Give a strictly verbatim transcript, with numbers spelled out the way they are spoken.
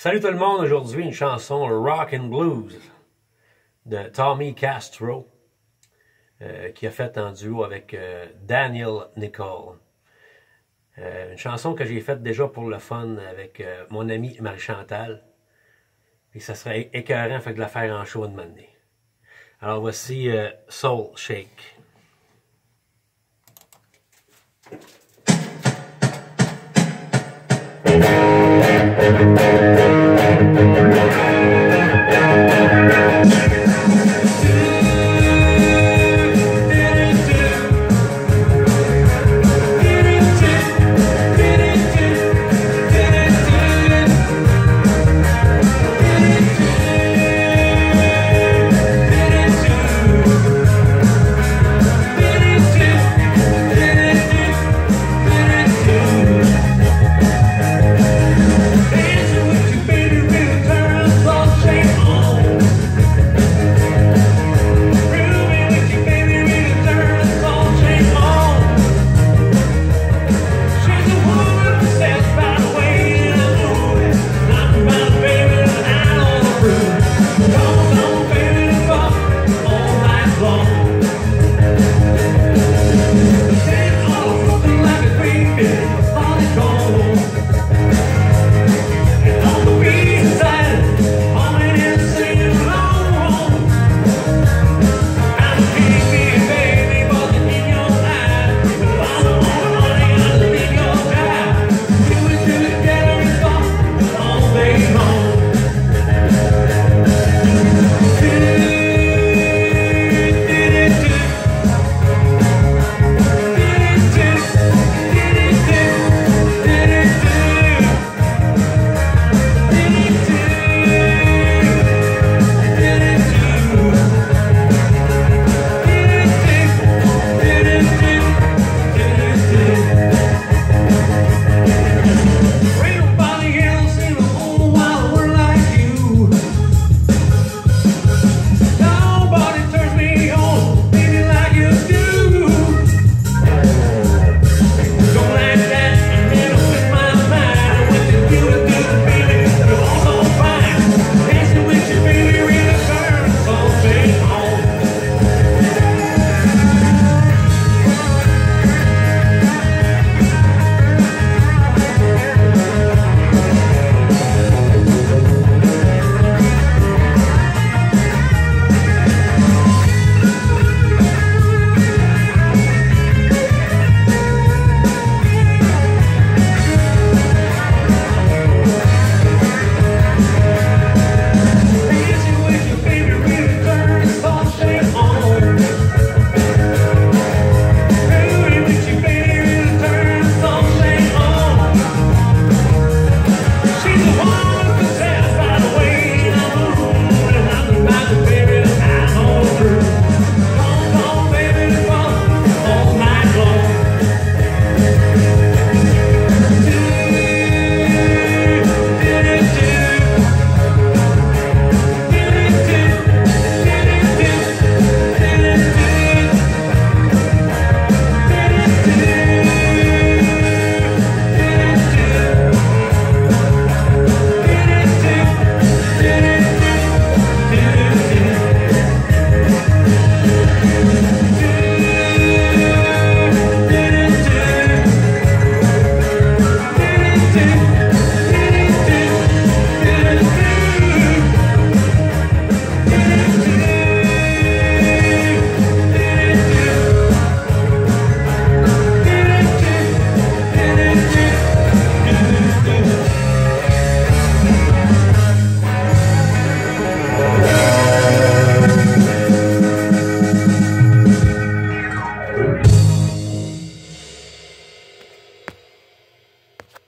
Salut tout le monde, aujourd'hui une chanson Rock and Blues de Tommy Castro euh, qui a fait en duo avec euh, Daniel Nicole. Euh, une chanson que j'ai faite déjà pour le fun avec euh, mon ami Marie-Chantal. Et ça serait écœurant fait de la faire en show de m'amener. Alors voici euh, Soul Shake. Thank